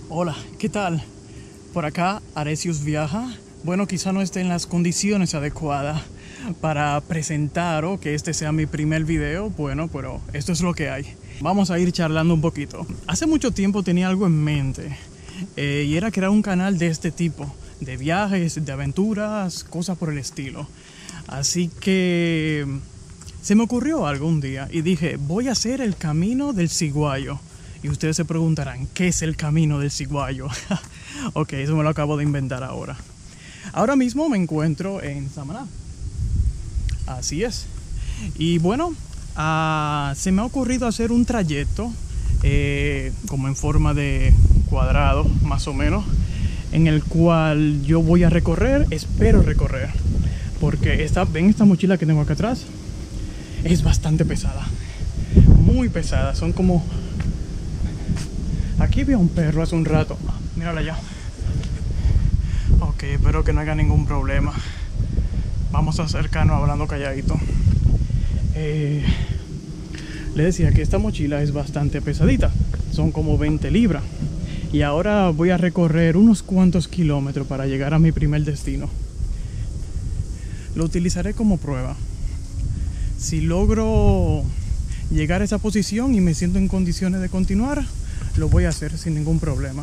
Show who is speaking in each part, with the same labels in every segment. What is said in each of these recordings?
Speaker 1: Hola, ¿qué tal? Por acá Aresius viaja. Bueno, quizá no esté en las condiciones adecuadas para presentar o que este sea mi primer video. Bueno, pero esto es lo que hay. Vamos a ir charlando un poquito. Hace mucho tiempo tenía algo en mente y era crear un canal de este tipo, de viajes, de aventuras, cosas por el estilo. Así que se me ocurrió algo un día y dije, voy a hacer el camino del ciguayo. Y ustedes se preguntarán, ¿qué es el camino del ciguayo? Ok, eso me lo acabo de inventar ahora. Ahora mismo me encuentro en Samaná. Así es. Y bueno, se me ha ocurrido hacer un trayecto como en forma de cuadrado, más o menos, en el cual yo voy a recorrer, espero recorrer. Porque ven esta mochila que tengo acá atrás, es bastante pesada. Muy pesada, son como... Aquí vi a un perro hace un rato. Mírala allá. Ok, espero que no haya ningún problema. Vamos a acercarnos hablando calladito. Le decía que esta mochila es bastante pesadita. Son como 20 libras. Y ahora voy a recorrer unos cuantos kilómetros para llegar a mi primer destino. Lo utilizaré como prueba. Si logro llegar a esa posición y me siento en condiciones de continuar, lo voy a hacer sin ningún problema.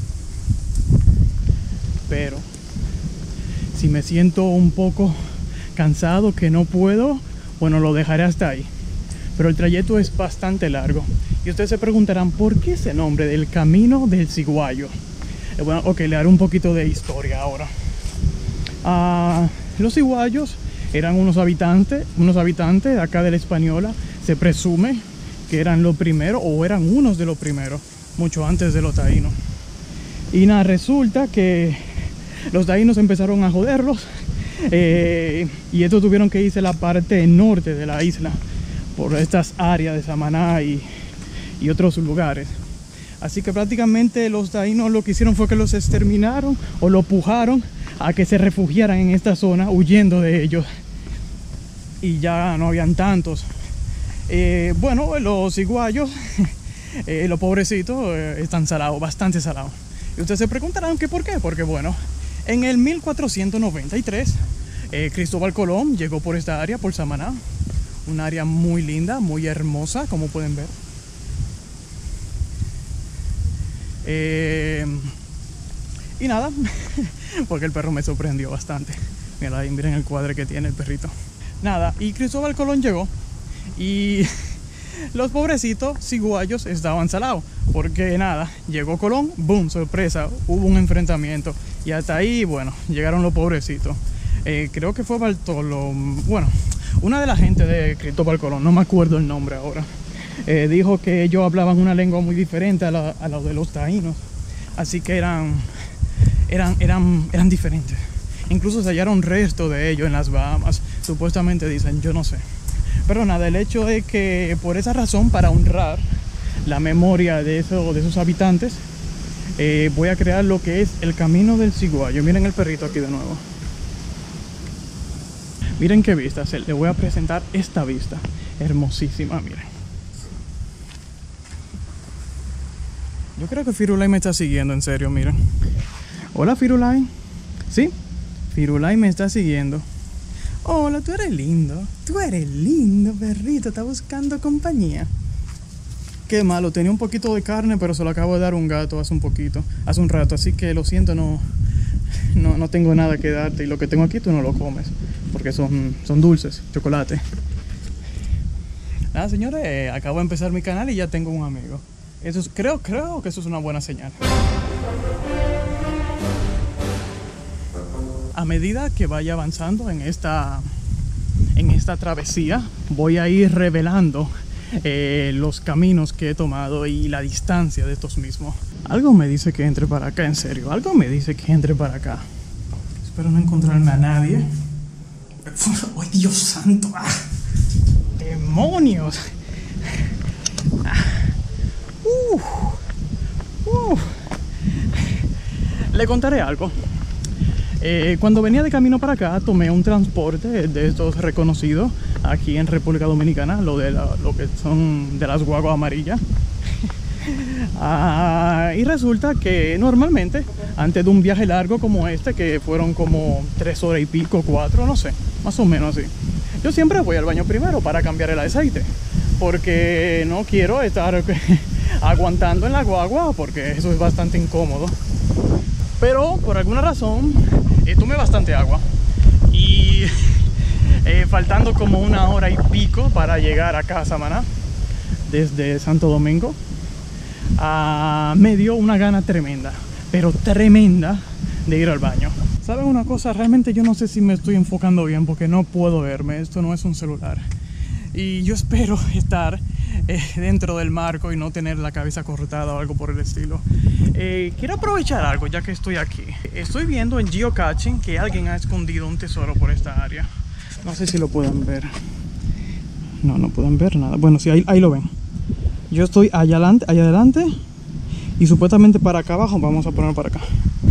Speaker 1: Pero si me siento un poco cansado, que no puedo, bueno, lo dejaré hasta ahí. Pero el trayecto es bastante largo. Y ustedes se preguntarán, ¿por qué ese nombre del camino del ciguayo? Bueno, ok, le haré un poquito de historia ahora. Los ciguayos eran unos habitantes de acá de la Española. Se presume que eran los primeros, o eran unos de los primeros, mucho antes de los taínos. Y nada, resulta que los taínos empezaron a joderlos y estos tuvieron que irse a la parte norte de la isla por estas áreas de Samaná y otros lugares. Así que prácticamente los taínos lo que hicieron fue que los exterminaron o los pujaron a que se refugiaran en esta zona, huyendo de ellos. Y ya no habían tantos. Bueno, los ciguayos, los pobrecitos, están salados, bastante salados. Y ustedes se preguntarán que por qué. Porque bueno, en el 1493 Cristóbal Colón llegó por esta área, por Samaná. Un área muy linda, muy hermosa, como pueden ver. Y nada, porque el perro me sorprendió bastante. Miren el cuadro que tiene el perrito. Nada, y Cristóbal Colón llegó y los pobrecitos ciguayos estaban salados. Porque nada, llegó Colón, boom, sorpresa, hubo un enfrentamiento. Y hasta ahí, bueno, llegaron los pobrecitos. Creo que fue Bartolo, bueno, una de la gente de Cristóbal Colón, no me acuerdo el nombre ahora. Dijo que ellos hablaban una lengua muy diferente a la de los taínos. Así que eran diferentes. Incluso se hallaron restos de ellos en las Bahamas. Supuestamente dicen, yo no sé. Pero nada, el hecho es que por esa razón, para honrar la memoria de esos habitantes, voy a crear lo que es el camino del ciguayo. Miren el perrito aquí de nuevo. Miren qué vista. Le voy a presentar esta vista. Hermosísima, miren. Yo creo que Firulai me está siguiendo, en serio, miren. Hola, Firulai. ¿Sí? Firulai me está siguiendo. Hola, tú eres lindo. Tú eres lindo, perrito. Está buscando compañía. Qué malo, tenía un poquito de carne, pero se lo acabo de dar a un gato hace un rato. Así que lo siento, no tengo nada que darte. Y lo que tengo aquí tú no lo comes, porque son dulces, chocolate. Nada, señores, acabo de empezar mi canal y ya tengo un amigo. Creo que eso es una buena señal. A medida que vaya avanzando en esta travesía, voy a ir revelando los caminos que he tomado y la distancia de estos mismos. Algo me dice que entre para acá, en serio. Algo me dice que entre para acá. Espero no encontrarme a nadie. ¡Ay, Dios santo! ¡Ah! ¡Demonios! Le contaré algo. Cuando venía de camino para acá, tomé un transporte de estos reconocidos aquí en República Dominicana, lo que son de las guaguas amarillas. Y resulta que normalmente, antes de un viaje largo como este, que fueron como 3 horas y pico, 4, no sé, más o menos así, yo siempre voy al baño primero para cambiar el aceite, porque no quiero estar aguantando en la guagua, porque eso es bastante incómodo. Pero por alguna razón tomé bastante agua y faltando como 1 hora y pico para llegar acá a Samaná desde Santo Domingo, me dio una gana tremenda, pero tremenda, de ir al baño. ¿Saben una cosa? Realmente yo no sé si me estoy enfocando bien porque no puedo verme. Esto no es un celular. Y yo espero estar dentro del marco y no tener la cabeza cortada o algo por el estilo. Quiero aprovechar algo ya que estoy aquí. Estoy viendo en geocaching que alguien ha escondido un tesoro por esta área. No sé si lo pueden ver. No pueden ver nada. Bueno, sí, ahí lo ven. Yo estoy allá adelante y supuestamente para acá abajo, vamos a poner para acá.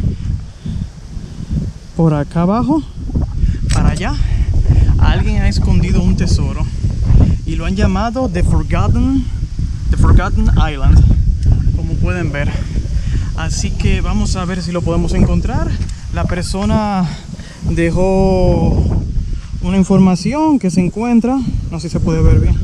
Speaker 1: Por acá abajo, para allá, alguien ha escondido un tesoro y lo han llamado The Forgotten Island, como pueden ver. Así que vamos a ver si lo podemos encontrar. La persona dejó una información que se encuentra, no sé si se puede ver bien.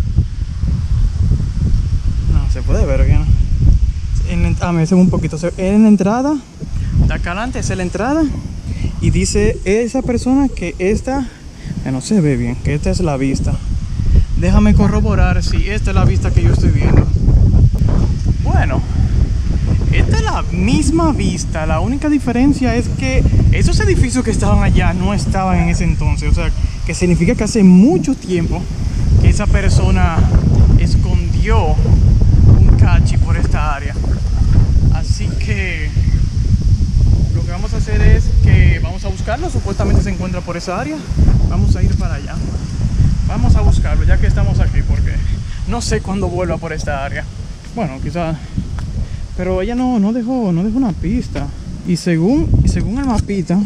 Speaker 1: No se puede ver bien. Me hace un poquito. En la entrada, de acá adelante es la entrada. Y dice esa persona que esta, no se ve bien, que esta es la vista. Déjame corroborar si esta es la vista que yo estoy viendo. Bueno, esta es la misma vista. La única diferencia es que esos edificios que estaban allá no estaban en ese entonces. O sea, que significa que hace mucho tiempo que esa persona escondió un cachi por esta área. Así que lo que vamos a hacer es que vamos a buscarlo. Supuestamente se encuentra por esa área. Vamos a ir para allá. Vamos a buscarlo ya que estamos aquí, porque no sé cuándo vuelva por esta área. Bueno, quizás, pero ella no dejó una pista. Y según el mapita,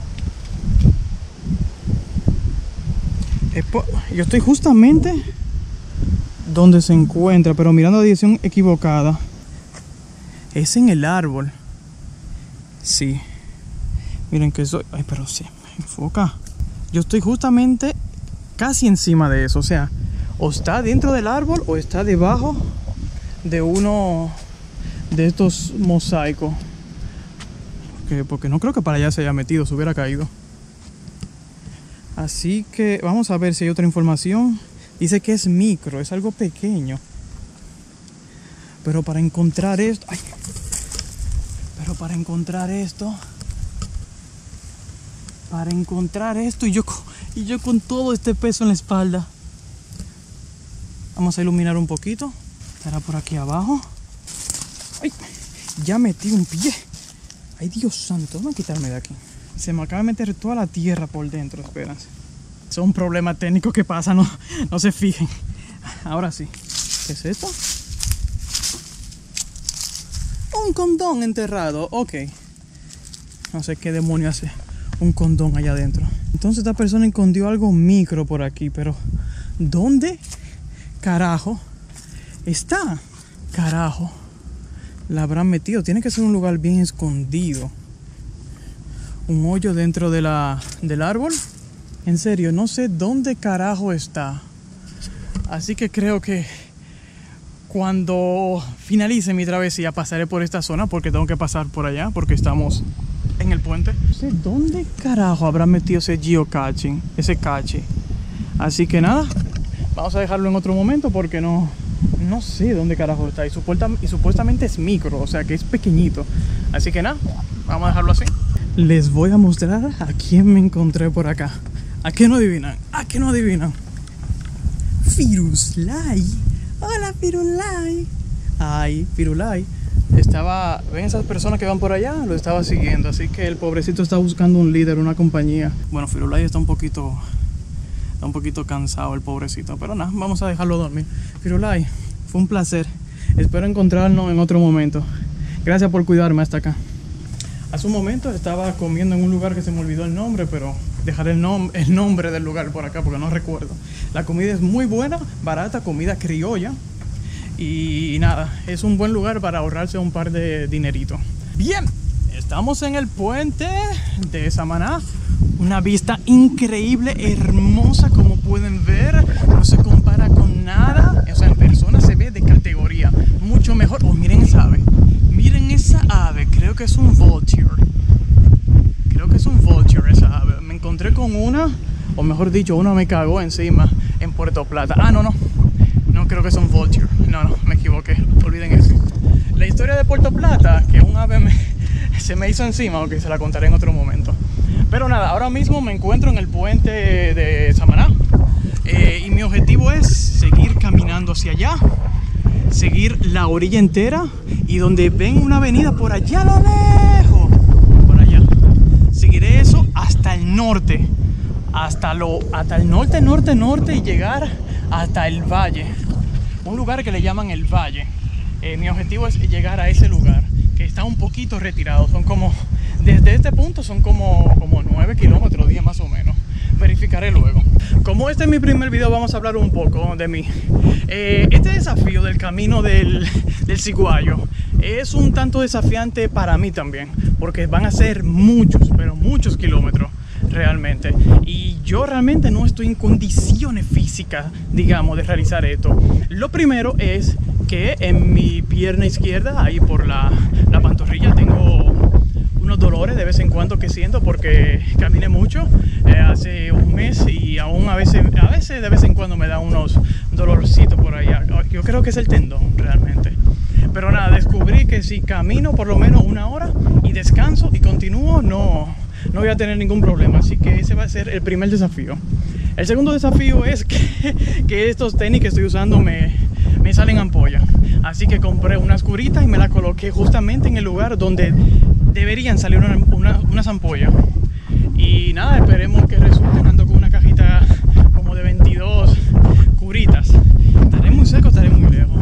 Speaker 1: yo estoy justamente donde se encuentra, pero mirando la dirección equivocada. Es en el árbol. Sí. Miren que soy... Ay, pero sí, me enfoca. Yo estoy justamente casi encima de eso. O sea, o está dentro del árbol o está debajo de uno de estos mosaicos. Porque no creo que para allá se haya metido, se hubiera caído. Así que vamos a ver si hay otra información. Dice que es micro, es algo pequeño. Pero para encontrar esto... Ay, pero para encontrar esto y yo con todo este peso en la espalda. Vamos a iluminar un poquito. Estará por aquí abajo. Ay, ya metí un pie. Ay, Dios santo, vamos a quitarme de aquí. Se me acaba de meter toda la tierra por dentro, espérense. Son problemas técnicos que pasan, no se fijen. Ahora sí. ¿Qué es esto? Un condón enterrado, ok. No sé qué demonio hace un condón allá adentro. Entonces esta persona escondió algo micro por aquí, pero ¿dónde carajo está? Carajo, la habrán metido. Tiene que ser un lugar bien escondido. Un hoyo dentro de del árbol. En serio, no sé dónde carajo está. Así que creo que cuando finalice mi travesía pasaré por esta zona, porque tengo que pasar por allá, porque estamos en el puente. No sé dónde carajo habrá metido ese geocaching, ese cache. Así que nada, vamos a dejarlo en otro momento porque no sé dónde carajo está. Y supuestamente es micro, o sea que es pequeñito. Así que nada, vamos a dejarlo así. Les voy a mostrar a quién me encontré por acá. ¿A qué no adivinan? ¿A qué no adivinan? Firulai. Hola, Firulai. Ay, Firulai. ¿Ven esas personas que van por allá? Lo estaba siguiendo, así que el pobrecito está buscando un líder, una compañía. Bueno, Firulai está un poquito cansado, el pobrecito, pero nada, vamos a dejarlo dormir. Firulai, fue un placer. Espero encontrarnos en otro momento. Gracias por cuidarme hasta acá. Hace un momento estaba comiendo en un lugar que se me olvidó el nombre, pero dejaré el nombre del lugar por acá porque no recuerdo. La comida es muy buena, barata, comida criolla. Y nada, es un buen lugar para ahorrarse un par de dineritos. Bien, estamos en el puente de Samaná. Una vista increíble, hermosa, como pueden ver. No se compara con nada. O sea, en persona se ve de categoría. Mucho mejor. Oh, miren esa ave. Miren esa ave. Creo que es un vulture. Creo que es un vulture esa ave. Me encontré con una, o mejor dicho, una me cagó encima en Puerto Plata. Ah, no. No creo que es un vulture. No, me equivoqué. Olviden eso. La historia de Puerto Plata, que un ave se me hizo encima, ok, se la contaré en otro momento. Pero nada, ahora mismo me encuentro en el puente de Samaná. Y mi objetivo es seguir caminando hacia allá, seguir la orilla entera, y donde ven una avenida por allá a lo lejos, por allá, seguiré eso hasta el norte, hasta el norte y llegar hasta el valle, un lugar que le llaman el valle. Mi objetivo es llegar a ese lugar, que está un poquito retirado. Son como, desde este punto son como 9 kilómetros, 10 más o menos. Verificaré luego. Como este es mi primer video, vamos a hablar un poco de mí. Este desafío del camino del Ciguayo es un tanto desafiante para mí también, porque van a ser muchos, pero muchos kilómetros realmente, y yo realmente no estoy en condiciones físicas, digamos, de realizar esto. Lo primero es que en mi pierna izquierda, ahí por la pantorrilla, tengo unos dolores de vez en cuando que siento porque caminé mucho hace un mes, y aún a veces de vez en cuando me da unos dolorcitos por allá. Yo creo que es el tendón realmente. Pero nada, descubrí que si camino por lo menos 1 hora y descanso y continúo, no voy a tener ningún problema. Así que ese va a ser el primer desafío. El segundo desafío es que estos tenis que estoy usando me salen ampollas. Así que compré unas curitas y me las coloqué justamente en el lugar donde deberían salir unas ampollas. Y nada, esperemos que resulten. Ando con una cajita como de 22 curitas. ¿Estaré muy cerca o estaré muy lejos?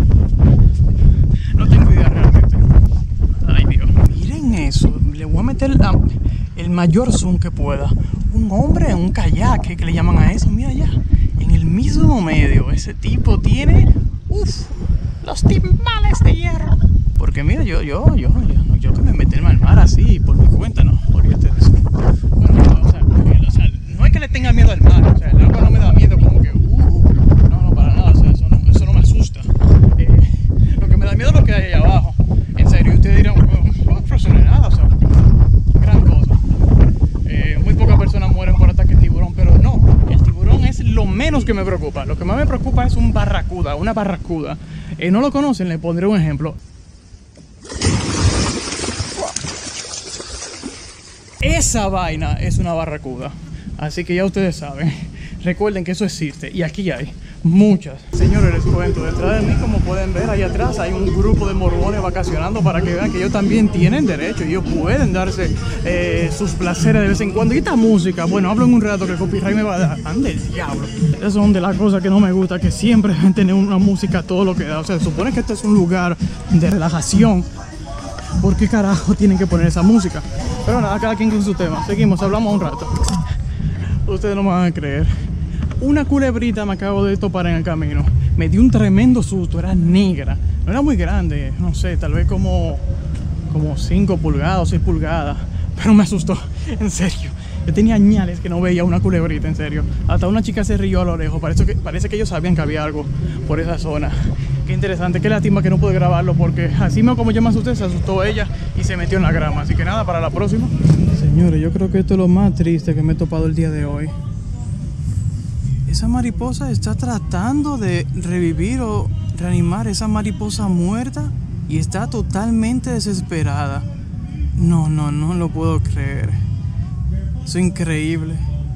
Speaker 1: No tengo idea realmente. Ay, Dios. Miren eso. Le voy a meter el mayor zoom que pueda. Un hombre en un kayak, que le llaman a eso. Mira allá, en el mismo medio. Ese tipo tiene los timbales de hierro. Porque mira, yo que me meterme al mar así por mi cuenta, no, olvídate de eso. Bueno, o sea, no es que le tenga miedo al mar. O sea, el agua no me da miedo como que no, para nada. O sea, eso no me asusta. Lo que me da miedo es lo que hay ahí abajo. En serio, ustedes dirán, no es nada, o sea, gran cosa. Muy pocas personas mueren por ataque de tiburón, pero no, el tiburón es lo menos que me preocupa. Lo que más me preocupa es una barracuda. ¿No lo conocen? Les pondré un ejemplo. Esa vaina es una barracuda. Así que ya ustedes saben. Recuerden que eso existe. Y aquí hay muchas. Señores, les cuento. Detrás de mí, como pueden ver, ahí atrás hay un grupo de mormones vacacionando, para que vean que ellos también tienen derecho. Ellos pueden darse sus placeres de vez en cuando. Y esta música, bueno, hablo en un rato que el copyright me va a dar. ¡Ande el diablo! Esas son de las cosas que no me gusta, que siempre deben tener una música todo lo que da. O sea, se supone que este es un lugar de relajación. ¿Por qué carajo tienen que poner esa música? Pero nada, cada quien con su tema. Seguimos, hablamos un rato. Ustedes no me van a creer. Una culebrita me acabo de topar en el camino. Me dio un tremendo susto. Era negra. No era muy grande. No sé, tal vez como 5 pulgadas o 6 pulgadas. Pero me asustó. En serio. Yo tenía añales que no veía una culebrita, en serio. Hasta una chica se rió a lo lejos. Parece que ellos sabían que había algo por esa zona. Qué interesante. Qué lástima que no pude grabarlo, porque así como yo me asusté, se asustó ella y se metió en la grama. Así que nada, para la próxima. Señores, yo creo que esto es lo más triste que me he topado el día de hoy. Esa mariposa está tratando de revivir o reanimar esa mariposa muerta y está totalmente desesperada. No lo puedo creer. Eso es increíble.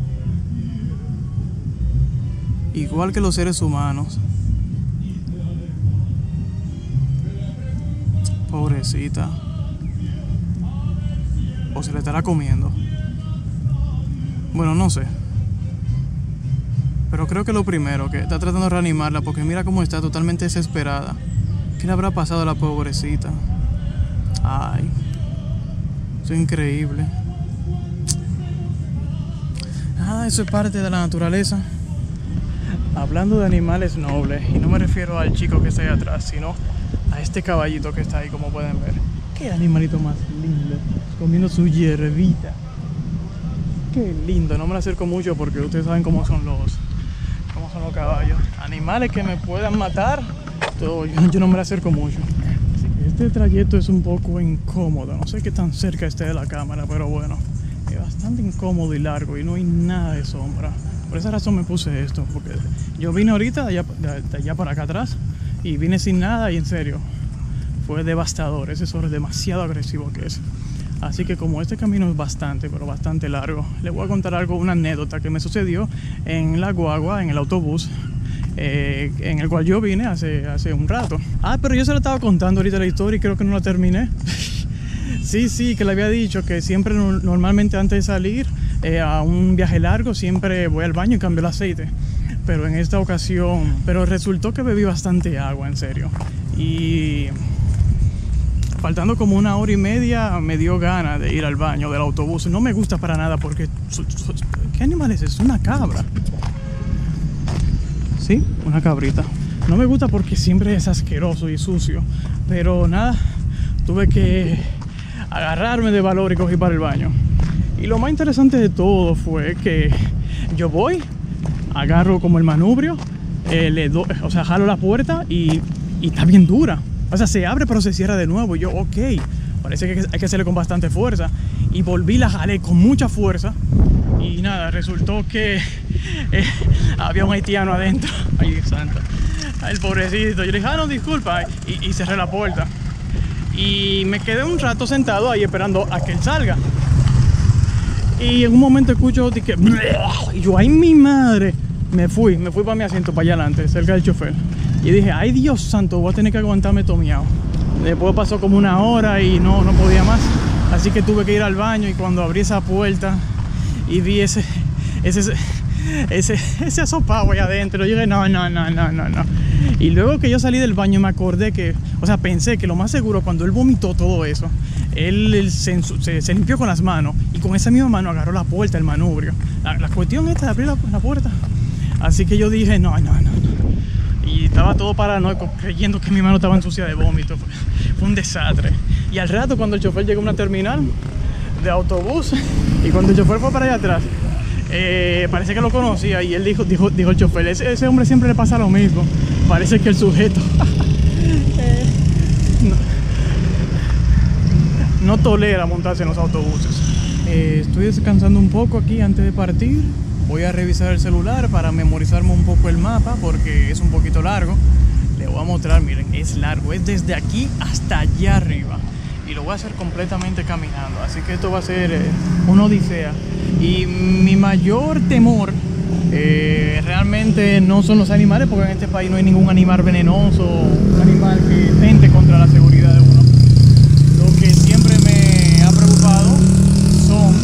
Speaker 1: Igual que los seres humanos. Pobrecita. O se le estará comiendo. Bueno, no sé. Pero creo que lo primero, que está tratando de reanimarla, porque mira cómo está totalmente desesperada. ¿Qué le habrá pasado a la pobrecita? Ay, eso es increíble. Nada, eso es parte de la naturaleza. Hablando de animales nobles, y no me refiero al chico que está ahí atrás, sino a este caballito que está ahí, como pueden ver. Qué animalito más lindo, comiendo su hierbita. Qué lindo, no me lo acerco mucho porque ustedes saben cómo son los caballos. Animales que me puedan matar, yo no me lo acerco mucho. Así que este trayecto es un poco incómodo, no sé qué tan cerca esté de la cámara, pero bueno, es bastante incómodo y largo y no hay nada de sombra. Por esa razón me puse esto, porque yo vine ahorita de allá para acá atrás y vine sin nada y en serio, fue devastador. Ese sol es demasiado agresivo que es. Así que como este camino es bastante, pero bastante largo, les voy a contar una anécdota que me sucedió en la guagua, en el autobús, en el cual yo vine hace un rato. Pero yo se lo estaba contando ahorita la historia y creo que no la terminé. Sí, que le había dicho que siempre, normalmente antes de salir a un viaje largo, siempre voy al baño y cambio el aceite. Pero en esta ocasión, resultó que bebí bastante agua, en serio. Y faltando como 1 hora y media, me dio ganas de ir al baño del autobús. No me gusta para nada porque... ¿Qué animal es? Es una cabra. Sí, una cabrita. No me gusta porque siempre es asqueroso y sucio. Pero nada, tuve que agarrarme de valor y cogí para el baño. Y lo más interesante de todo fue que yo voy, agarro como el manubrio, jalo la puerta y está bien dura. O sea, se abre pero se cierra de nuevo. Y yo, ok, parece que hay que hacerle con bastante fuerza. Y volví, la jalé con mucha fuerza. Y nada, resultó que había un haitiano adentro. Ay, Dios santo. El pobrecito. Yo le dije, no, disculpa. Y cerré la puerta. Y me quedé un rato sentado ahí esperando a que él salga. Y en un momento escucho que... Y yo, ay, mi madre. Me fui para mi asiento, para allá adelante, cerca del chofer. Y dije, ay, Dios santo, voy a tener que aguantarme tomiado. Después pasó como 1 hora y no podía más. Así que tuve que ir al baño y cuando abrí esa puerta y vi ese asopado ahí adentro, yo dije, no. Y luego que yo salí del baño me acordé que, pensé que lo más seguro cuando él vomitó todo eso, él se limpió con las manos y con esa misma mano agarró la puerta, el manubrio. La cuestión esta de abrir la puerta. Así que yo dije, no. Y estaba todo paranoico, creyendo que mi mano estaba sucia de vómito. Fue un desastre. Y al rato, cuando el chofer llegó a una terminal de autobús, y cuando el chofer fue para allá atrás, parece que lo conocía, y él dijo el chofer, ese hombre siempre le pasa lo mismo. Parece que el sujeto no tolera montarse en los autobuses. Estoy descansando un poco aquí antes de partir. Voy a revisar el celular para memorizarme un poco el mapa porque es un poquito largo. Les voy a mostrar, miren, es largo, es desde aquí hasta allá arriba. Y lo voy a hacer completamente caminando, así que esto va a ser una odisea. Y mi mayor temor realmente no son los animales, porque en este país no hay ningún animal venenoso, un animal que tente contra la seguridad de uno. Lo que siempre me ha preocupado son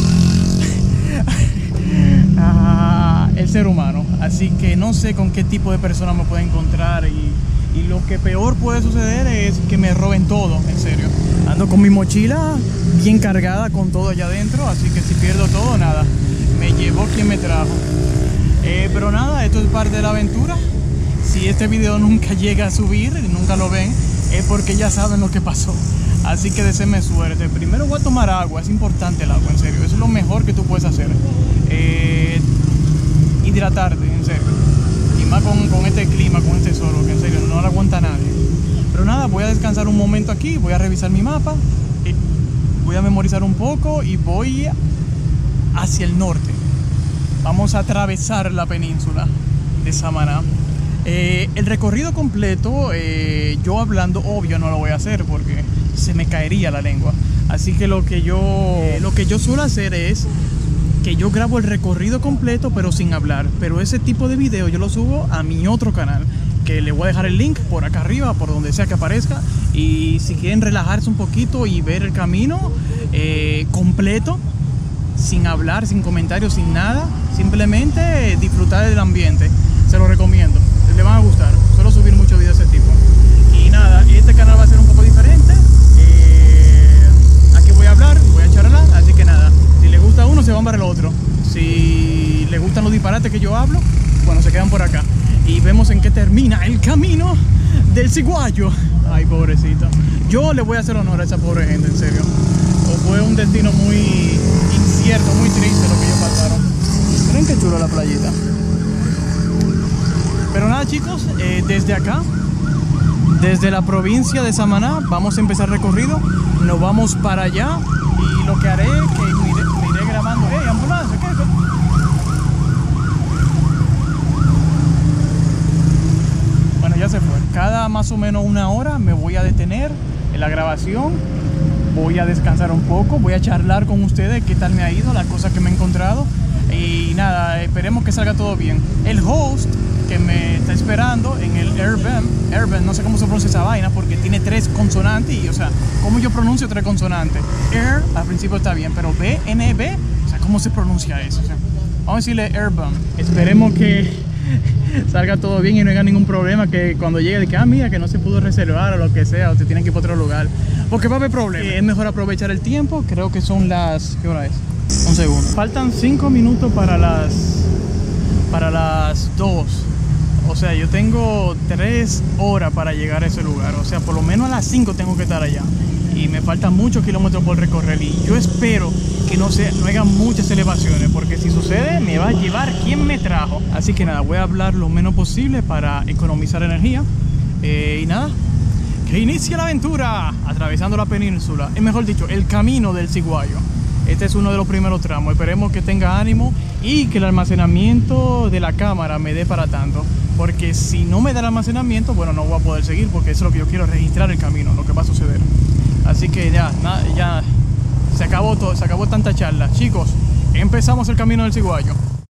Speaker 1: el ser humano. Así que no sé con qué tipo de personas me puedo encontrar y lo que peor puede suceder es que me roben todo, en serio. Ando con mi mochila bien cargada con todo allá adentro, así que si pierdo todo, nada, me llevó quien me trajo. Pero nada, esto es parte de la aventura. Si este video nunca llega a subir, nunca lo ven, es porque ya saben lo que pasó. Así que deseenme suerte. Primero voy a tomar agua, es importante el agua, en serio. Eso es lo mejor que tú puedes hacer. Hidratarte, en serio. Y más con este clima, con este sol, que en serio no lo aguanta nadie. Pero nada, voy a descansar un momento aquí, voy a revisar mi mapa, voy a memorizar un poco y voy hacia el norte. Vamos a atravesar la península de Samaná. El recorrido completo, yo hablando, obvio no lo voy a hacer porque se me caería la lengua. Así que lo que yo suelo hacer es que yo grabo el recorrido completo pero sin hablar. Pero ese tipo de video yo lo subo a mi otro canal, que le voy a dejar el link por acá arriba, por donde sea que aparezca. Y si quieren relajarse un poquito y ver el camino completo, sin hablar, sin comentarios, sin nada, simplemente disfrutar del ambiente, se lo recomiendo, les van a gustar. Suelo subir muchos videos de ese tipo. Y nada, este canal va a ser un poco diferente. Aquí voy a hablar, voy a charlar, así que nada, si les gusta uno se van para el otro. Si les gustan los disparates que yo hablo, bueno, se quedan por acá. Ciguayo. Ay, pobrecita. Yo le voy a hacer honor a esa pobre gente, en serio. Fue un destino muy incierto, muy triste lo que ellos pasaron. Miren qué chulo la playita. Pero nada, chicos, desde acá, desde la provincia de Samaná, vamos a empezar el recorrido. Nos vamos para allá y lo que haré es que me iré grabando. ¡Hey, ambulancia! ¿Qué es eso? Bueno, ya se fue. Cada más o menos una hora me voy a detener en la grabación. Voy a descansar un poco, voy a charlar con ustedes qué tal me ha ido, las cosas que me he encontrado. Y nada, esperemos que salga todo bien. El host que me está esperando en el Airbnb, no sé cómo se pronuncia esa vaina porque tiene 3 consonantes y, o sea, ¿cómo yo pronuncio 3 consonantes? Air, al principio está bien, pero BNB, o sea, ¿cómo se pronuncia eso? O sea, vamos a decirle Airbnb. Esperemos que salga todo bien y no haya ningún problema, que cuando llegue de que, mira, que no se pudo reservar o lo que sea, o te tienen que ir para otro lugar, porque va a haber problemas. Es mejor aprovechar el tiempo. Creo que son las... ¿qué hora es? Un segundo. Faltan 5 minutos para las 2. O sea, yo tengo 3 horas para llegar a ese lugar. O sea, por lo menos a las 5 tengo que estar allá. Y me faltan muchos kilómetros por recorrer. Y yo espero que no haya muchas elevaciones, porque si sucede me va a llevar quien me trajo. Así que nada, voy a hablar lo menos posible para economizar energía. Y nada, que inicie la aventura atravesando la península. Mejor dicho, el camino del Ciguayo. Este es uno de los primeros tramos. Esperemos que tenga ánimo y que el almacenamiento de la cámara me dé para tanto. Porque si no me da el almacenamiento, bueno, no voy a poder seguir, porque eso es lo que yo quiero, registrar el camino, lo que va a suceder. Así que ya se acabó todo, se acabó tanta charla. Chicos, empezamos el camino del Ciguayo.